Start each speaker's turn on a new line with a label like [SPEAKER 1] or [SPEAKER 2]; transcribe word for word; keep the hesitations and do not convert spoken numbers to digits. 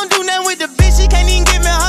[SPEAKER 1] don't do nothing with the bitch, she can't even give me a